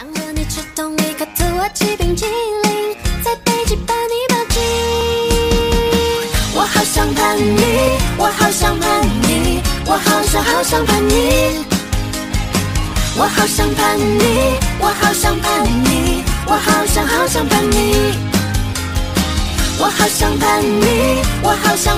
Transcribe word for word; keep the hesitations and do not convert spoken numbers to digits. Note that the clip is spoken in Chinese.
和你吃同一颗土耳其冰淇淋，在背脊把你抱紧。我好想叛逆，我好想叛逆，我好想好想叛逆。我好想叛逆，我好想叛逆，我好想好想叛逆。我好想叛逆，我好想